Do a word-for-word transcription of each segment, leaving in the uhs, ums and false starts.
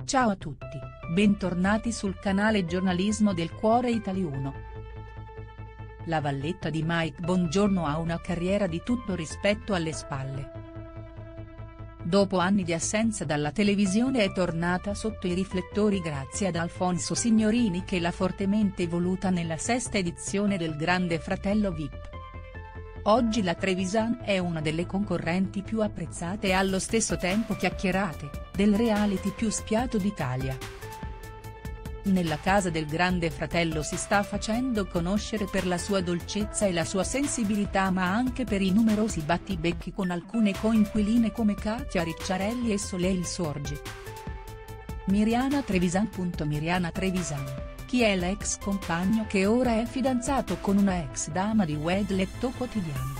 Ciao a tutti, bentornati sul canale Giornalismo del Cuore Italiano. La valletta di Mike Bongiorno ha una carriera di tutto rispetto alle spalle. Dopo anni di assenza dalla televisione è tornata sotto i riflettori grazie ad Alfonso Signorini che l'ha fortemente voluta nella sesta edizione del Grande Fratello V I P. Oggi la Trevisan è una delle concorrenti più apprezzate e allo stesso tempo chiacchierate, del reality più spiato d'Italia. Nella casa del Grande Fratello si sta facendo conoscere per la sua dolcezza e la sua sensibilità ma anche per i numerosi battibecchi con alcune coinquiline come Katia Ricciarelli e Soleil Sorgi. Miriana Trevisan. Miriana Trevisan, chi è l'ex compagno che ora è fidanzato con una ex dama di Wed Letto Quotidiano.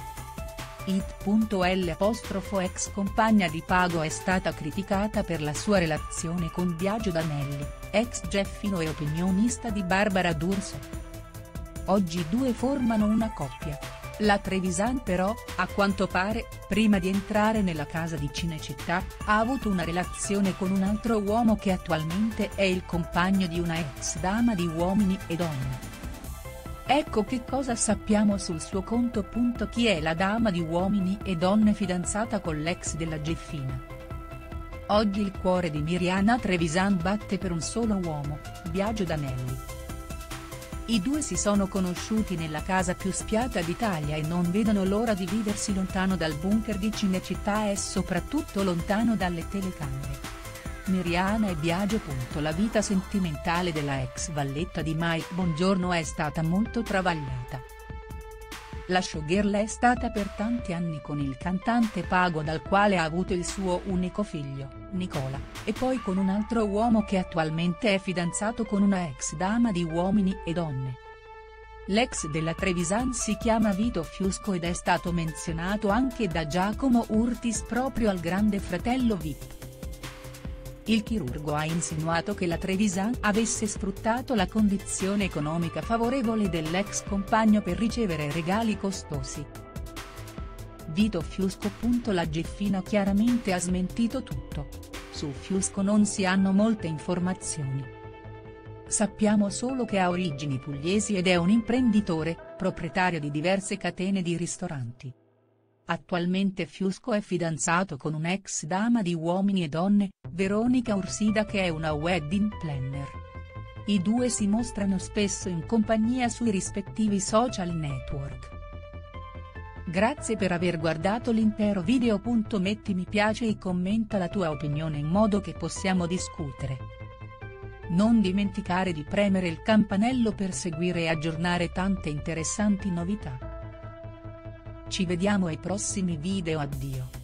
It.l ex compagna di Pago è stata criticata per la sua relazione con Biagio D'Anelli, ex Geffino e opinionista di Barbara D'Urso. Oggi i due formano una coppia. La Trevisan però, a quanto pare, prima di entrare nella casa di Cinecittà, ha avuto una relazione con un altro uomo che attualmente è il compagno di una ex dama di Uomini e Donne. Ecco che cosa sappiamo sul suo conto. Chi è la dama di Uomini e Donne fidanzata con l'ex della Geffina? Oggi il cuore di Miriana Trevisan batte per un solo uomo, Biagio D'Anelli. I due si sono conosciuti nella casa più spiata d'Italia e non vedono l'ora di viversi lontano dal bunker di Cinecittà e soprattutto lontano dalle telecamere. Miriana e Biagio. La vita sentimentale della ex valletta di Mike Bongiorno è stata molto travagliata. La showgirl è stata per tanti anni con il cantante Pago dal quale ha avuto il suo unico figlio, Nicola, e poi con un altro uomo che attualmente è fidanzato con una ex dama di Uomini e Donne. L'ex della Trevisan si chiama Vito Fiusco ed è stato menzionato anche da Giacomo Urtis proprio al Grande Fratello V I P. Il chirurgo ha insinuato che la Trevisan avesse sfruttato la condizione economica favorevole dell'ex compagno per ricevere regali costosi. Vito Fiusco. La Geffina chiaramente ha smentito tutto. Su Fiusco non si hanno molte informazioni. Sappiamo solo che ha origini pugliesi ed è un imprenditore, proprietario di diverse catene di ristoranti. Attualmente Fiusco è fidanzato con un'ex dama di Uomini e Donne, Veronica Ursida che è una wedding planner. I due si mostrano spesso in compagnia sui rispettivi social network. Grazie per aver guardato l'intero video. Metti mi piace e commenta la tua opinione in modo che possiamo discutere. Non dimenticare di premere il campanello per seguire e aggiornare tante interessanti novità. Ci vediamo ai prossimi video. Addio.